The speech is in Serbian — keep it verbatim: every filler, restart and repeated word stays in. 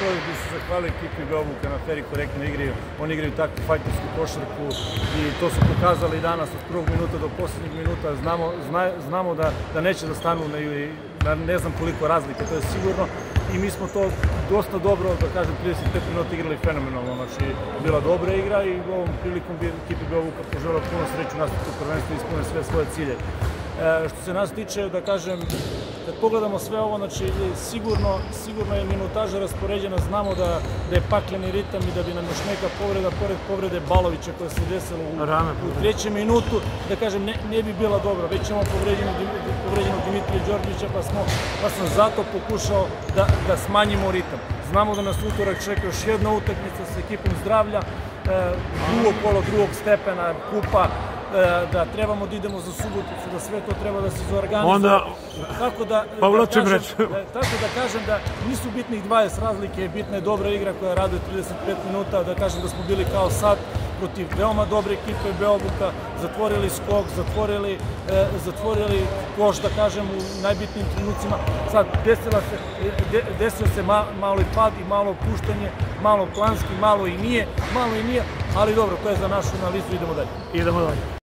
prvo bih se zahvalio ekipi Beobuka na fer i korektnoj igri. Oni igraju takvu fajtersku košarku i to su pokazali danas od prvog minuta do poslednjeg minuta. Znamo da neće da stanu na ne znam koliko razlike, to je sigurno. I mi smo to dosta dobro, da kažem, trideset pet minuta igrali fenomenalno. Znači, bila dobra igra i ovom prilikom bi ekipi Beobuka poželao puno sreću u nastavku prvenstva i ispune sve svoje cilje. Što se nas tiče, da kažem, kad pogledamo sve ovo, znači, sigurno je minutaža raspoređena, znamo da je pakleni ritam i da bi nam još neka povreda, pored povrede Balovića koja se desila u trećem minutu, da kažem, ne bi bila dobra. Već imamo povređenog Dimitrija Đorđevića, pa sam zato pokušao da smanjimo ritam. Znamo da nas utorak čeka još jedna utakmica sa ekipom Zdravlja, drugo kolo drugog stepena, kupa, da trebamo da idemo za Suboticu, da sve to treba da se zorganizuje. Onda, povlačim reč. Tako da kažem da nisu bitnih dvadeset razlike, bitna je dobra igra koja raduje trideset pet minuta, da kažem da smo bili kao sad protiv veoma dobre ekipe Beobuka, zatvorili skok, zatvorili koš, da kažem, u najbitnijim trenucima. Sad, desio se malo i pad i malo puštanje, malo planski, malo i nije, malo i nije, ali dobro, to je za našu analizu, idemo dalje. Idemo dalje.